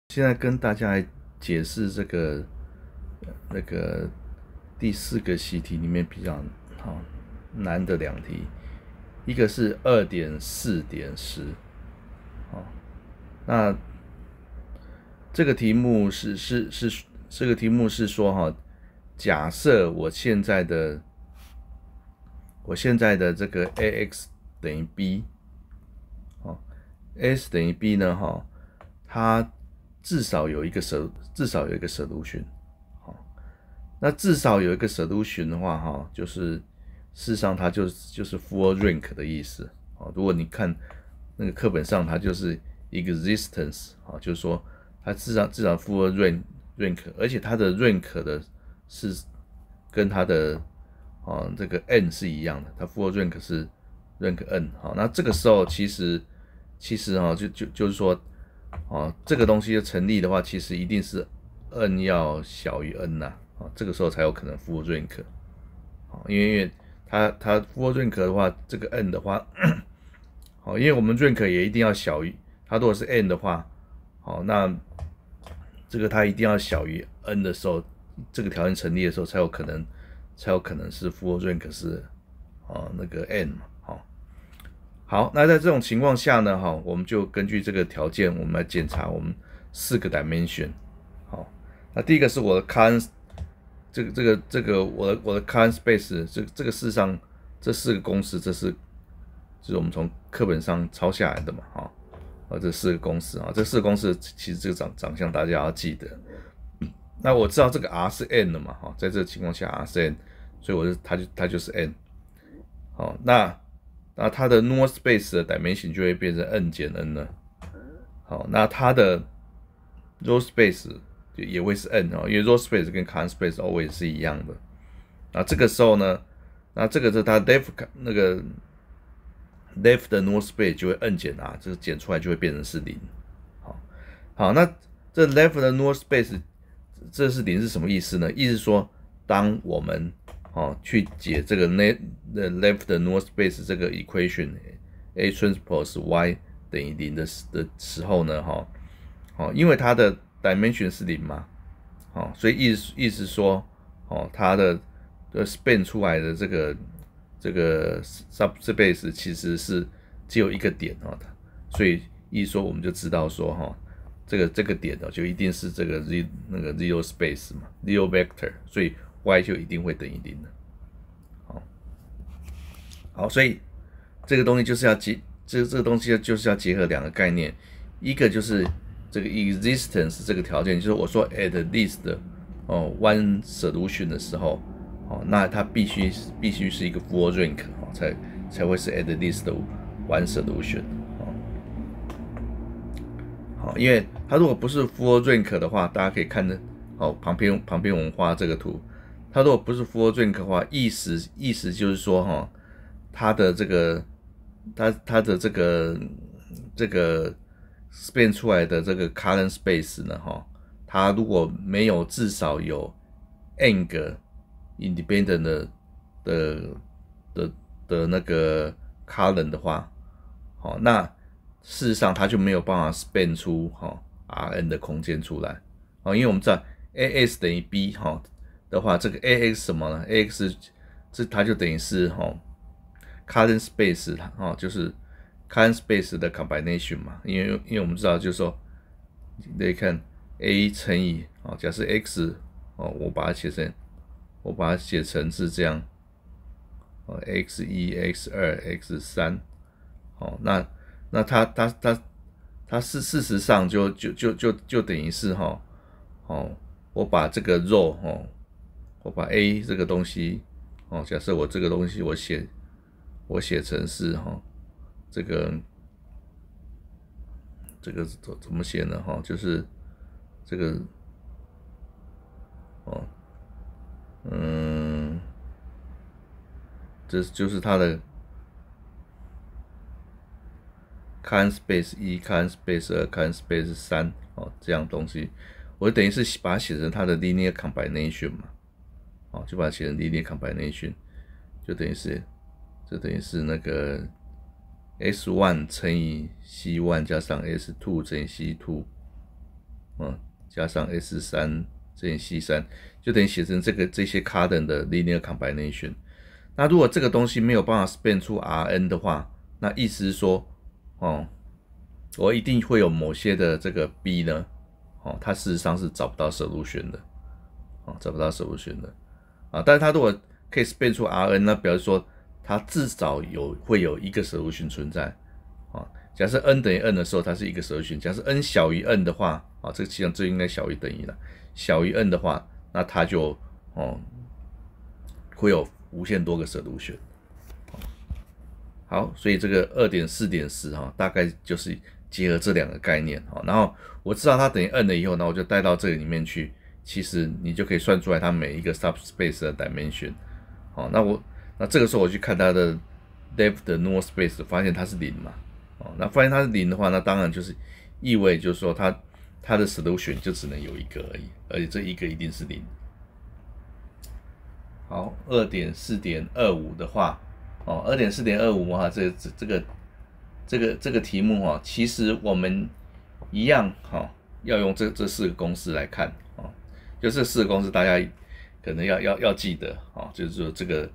现在跟大家来解释这个那个第4个习题里面比较难的2题，一个是2.4.10，那这个题目这个题目是说假设我现在的这个 ax 等于 b，ax 等于 b 呢它至少有一个 solution， 那至少有一个 solution 的话就是事实上它就是 full rank 的意思。如果你看那个课本上，它就是 existence， 就是说它至少 full rank， 而且它的 rank 的是跟它的这个 n 是一样的，它 full rank 是 rank n。那这个时候其实就是说这个东西的成立的话，其实一定是 n 要小于 n 这个时候才有可能 full rank。因为它 full rank 的话，这个 n 的话因为我们 rank 也一定要小于它，如果是 n 的话那这个它一定要小于 n 的时候，这个条件成立的时候才有可能是 full rank 是那个 n 嘛。好，那在这种情况下呢我们就根据这个条件，我们来检查我们4个 dimension。那第一个是我的 current， 这个我的 current space， 这个事实上这4个公式，就是我们从课本上抄下来的嘛这4个公式这4个公式其实这个长相大家要记得。那我知道这个 r 是 n 的嘛在这个情况下 r 是 n， 所以它就是 n。那它的 null space 的 dimension 就会变成 n 减 n 了。那它的 row space 也会是 n 因为 row space 跟 column space always 是一样的。那这个时候呢，那这个是它 left 的 null space 就会 n 减 r， 这个减出来就会变成是0。好，那这 left 的 null space 这是0是什么意思呢？意思是说，当我们去解这个 left 的 null space 这个 equation a transpose y 等于0的时候呢因为它的 dimension 是0嘛所以意思说它的span 出来的这个 subspace 其实是只有一个点所以意思说我们就知道说这个点就一定是这个那个 zero space 嘛 ，zero vector， 所以 y 就一定会等于0的。好，所以这个东西就是要这个东西就是要结合2个概念，一个就是这个 existence 这个条件，就是我说 at least one solution 的时候那它必须是一个 full rank 才会是 at least one solution。因为它如果不是 full rank 的话，大家可以看的旁边我们画这个图，它如果不是 full rank 的话，意思就是说它的这个它的这个 span 出来的这个 current space 呢它如果没有至少有 n 个 independent 的那个 current 的话那事实上它就没有办法 span 出Rn 的空间出来因为我们知道 ax 等于 b 的话，这个 ax 什么呢？ ax 它就等于是current space 就是 current space 的 combination 嘛，因为我们知道就是说，你可以看 a 乘以假设 x 我把它写成是这样x1 x2 x3 那它事实上就等于是我把这个 row 我把 a 这个东西假设我这个东西我写成是这个怎么写呢就是这个这就是它的 current space 1 current space 2 current space 3这样东西，我等于是把它写成它的 linear combination 嘛就把它写成 linear combination， 就等于是那个 S1 乘以 C1 加上 S2 乘以 C2 加上 S3 乘以 C3， 就等于写成这些 cardon 的 linear combination。那如果这个东西没有办法 span 出 Rn 的话，那意思是说，我一定会有某些的这个 B 呢，它事实上是找不到 solution 的，找不到 solution 的，但是它如果可以 span 出 Rn， 那表示说它至少会有一个 solution 存在，假设 n 等于 n 的时候，它是一个 solution。假设 n 小于 n 的话，这个这应该小于等于了。小于 n 的话，那它就会有无限多个 solution。好，所以这个 2.4.10 大概就是结合这两个概念。然后我知道它等于 n 了以后，那我就带到这个里面去。其实你就可以算出来它每一个 subspace 的 dimension。那这个时候我去看它的 depth 的 null space， 发现它是0嘛。那发现它是0的话，那当然就是意味就是说它的 solution 就只能有一个而已，而且这一个一定是0。好 2.4.25 的话2.4.25 的话，这个题目其实我们一样要用这4个公式来看就这4个公式大家可能要记得就是说这个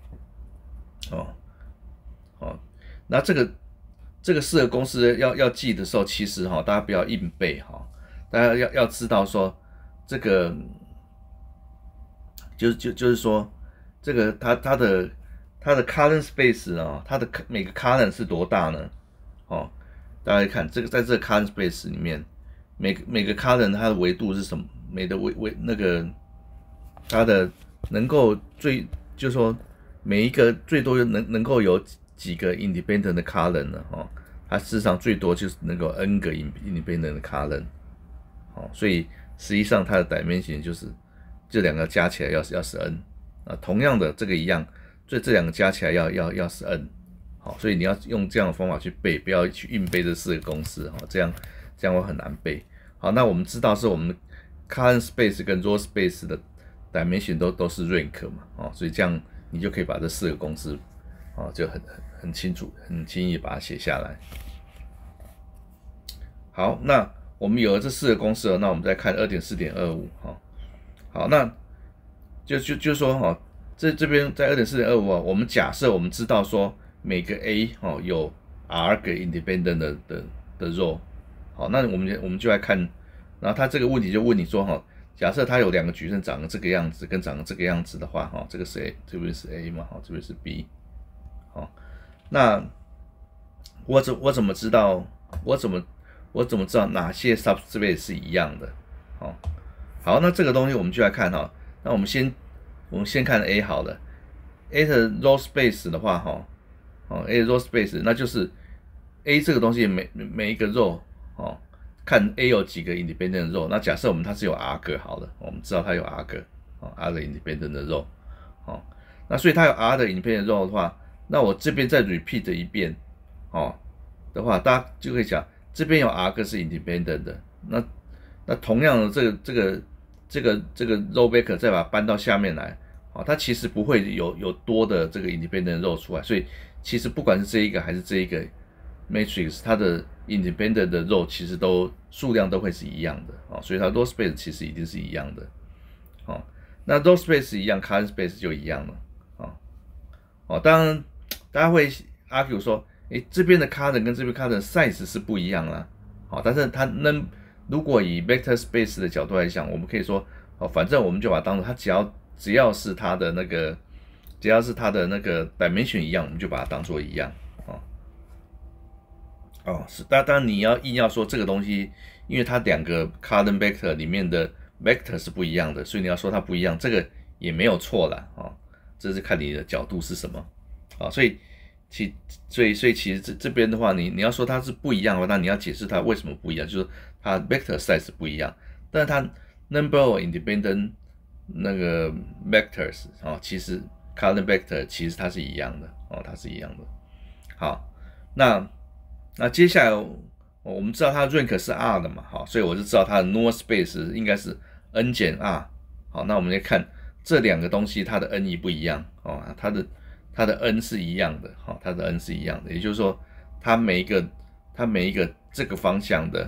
那这个4个公式要记的时候，其实大家不要硬背大家要知道说这个就是说这个它的 column space 它的每个 column 是多大呢？大家看这个在这个 column space 里面，每个 column 它的维度是什么？那个它的能够就是说每一个最多能够有几个 independent 的 column 呢？它事实上最多就是能够 n 个 independent 的 column。所以实际上它的 dimension 就是这两个加起来要是 n。同样的这个一样，所以这两个加起来要是 n。所以你要用这样的方法去背，不要去硬背这4个公式这样会很难背。好，那我们知道是我们 column space 跟 row space 的 dimension 都是 rank 嘛所以这样你就可以把这4个公式就很清楚、很轻易把它写下来。好，那我们有了这4个公式了，那我们再看 2.4.25 好，那就说这边在 2.4.25 我们假设我们知道说每个 A 有 R 个 independent 的 row。好，那我们就来看，然后他这个问题就问你说假设它有2个矩阵长得这个样子跟长得这个样子的话这个是 A， 这边是 A 嘛这边是 B。那我怎么知道哪些 subspace 是一样的？好，那这个东西我们就来看那我们先看 A 好了。A 的 row space 的话A 的 row space 那就是 A 这个东西每一个 row看 A 有几个 independent row。那假设它是有 R 个好了，我们知道它有 R 个R 的 independent 的 row。那所以它有 R 的 independent row 的话，那我这边再 repeat 一遍的话，大家就可以讲这边有 R 个是 independent 的，那同样的这个 row vector 再把它搬到下面来它其实不会有多的这个 independent row 出来。所以其实不管是这一个还是这一个 matrix， 它的 independent 的 row 其实数量都会是一样的所以它 row space 其实一定是一样的那 row space 一样 column space 就一样了当然大家会 argue 说这边的 column 跟这边 column size 是不一样啦但是它如果以 vector space 的角度来讲，我们可以说反正我们就把它当作它只要是它的那个 dimension 一样，我们就把它当作一样是当然你硬要说这个东西，因为它2个 column vector 里面的 vector 是不一样的，所以你要说它不一样，这个也没有错啦这是看你的角度是什么所以其实这边的话，你要说它是不一样的话，那你要解释它为什么不一样，就是它 vector size 不一样，但是它 number of independent 那个 vectors 其实 column vector 其实它是一样的它是一样的。好，那接下来我们知道它的 rank 是 R 的嘛所以我就知道它的 null space 应该是 n 减 R。好，那我们来看这2个东西它的 n 一不一样它的 n 是一样的它的 n 是一样的，也就是说它每一个这个方向的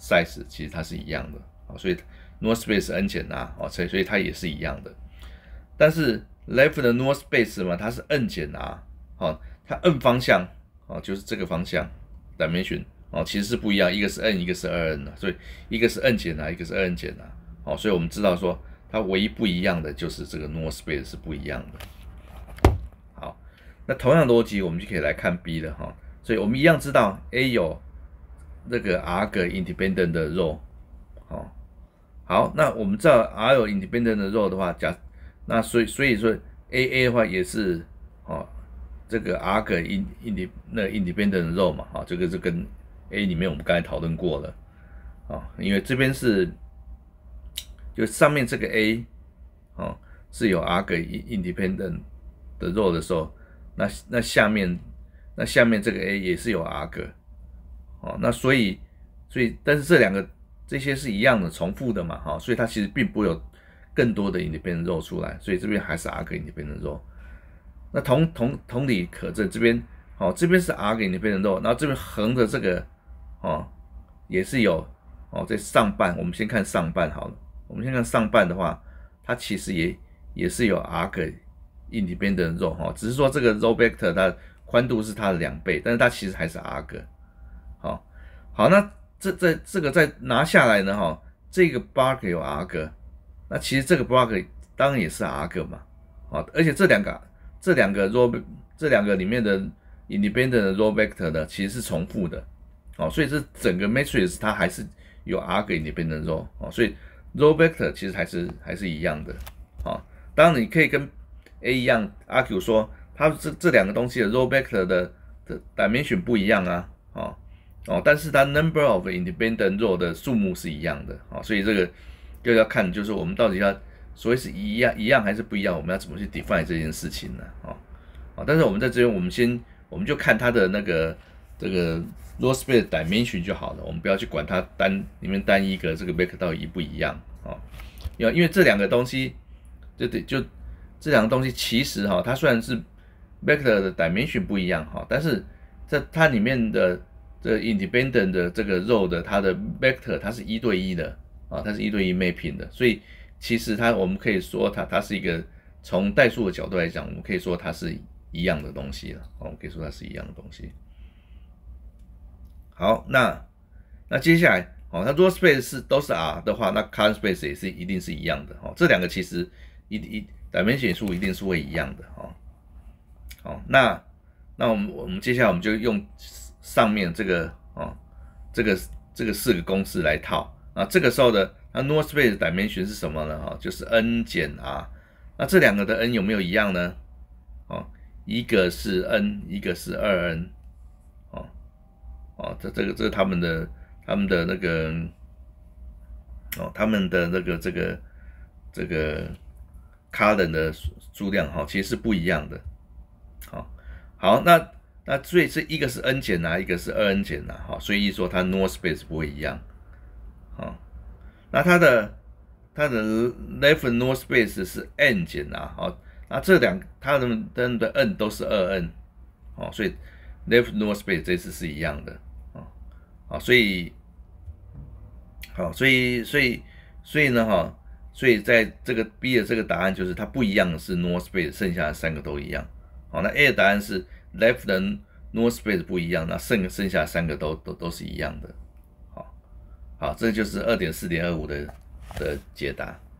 size 其实它是一样的，所以 north space n 减 r 所以它也是一样的。但是 left 的 north space 嘛，它是 n 减 r， 它 n 方向就是这个方向 dimension 其实是不一样，一个是 n， 一个是 2n 所以一个是 n 减 r， 一个是 2n 减 r， 所以我们知道说它唯一不一样的就是这个 north space 是不一样的。好，那同样逻辑我们就可以来看 B 了所以我们一样知道 A 有那个 R 个 independent 的 row， 好，那我们知道 R 有 independent 的 row 的话，那所以说 AA 的话也是这个 R 个 independent 的 row 嘛，这个是跟 A 里面我们刚才讨论过了因为这边是就上面这个 A 是有 R 个 independent 的 row 的时候，那下面这个 A 也是有 R 个那所以但是这些是一样的重复的嘛所以它其实并不会有更多的 independent row 出来，所以这边还是 R 个 independent row。那同理可证，这边这边是 R 个 independent row， 然后这边横的这个也是有在上半，我们先看上半好了。我们先看上半的话，它其实也是有 R 个 independent row只是说这个 row vector 它宽度是它的2倍，但是它其实还是 R 个好，那这个再拿下来呢这个 block 有 R 个，那其实这个 block 当然也是 R 个嘛而且这两个 row 这两个里面的 independent 的 row vector 呢其实是重复的所以这整个 matrix 它还是有 R 个 independent row所以 row vector 其实还是一样的当然你可以跟 A 一样 argue 说它这两个东西的 row vector 的 dimension 不一样但是它 number of independent row 的数目是一样的所以这个就要看就是我们到底要所谓是一样还是不一样，我们要怎么去 define 这件事情呢但是我们在这边我们就看它的那个这个 row space dimension 就好了，我们不要去管它里面单一个这个 vector 到底一不一样因为这两个东西就这两个东西其实它虽然是 vector 的 dimension 不一样但是在它里面的这 independent 的这个 row 的它的 vector 它是1对1的它是1对1 mapping 的，所以其实我们可以说它是一个从代数的角度来讲，我们可以说它是一样的东西了我们可以说它是一样的东西。好，那接下来它 row space 都是 R 的话，那 column space 也是一定是一样的这两个其实dimension 数一定是会一样的好，那我们接下来我们就用上面这个这个4个公式来套这个时候的它 row space dimension 是什么呢就是 n 减 r。那这两个的 n 有没有一样呢一个是 n， 一个是 2n 这个他们的那个他们的那个这个 column 的数量其实是不一样的好，那所以是一个是 n 减 r， 一个是 2n 减 r 所以说它 row space 不会一样那它的 left row space 是 n 减 r 那这它的 n 都是 2n 所以 left row space 这次是一样的所以呢所以在这个 B 的这个答案就是它不一样的是 row space， 剩下的3个都一样那 A 的答案是 left 的 row space 不一样，那剩下3个都是一样的好，这就是 2.4.25 的解答。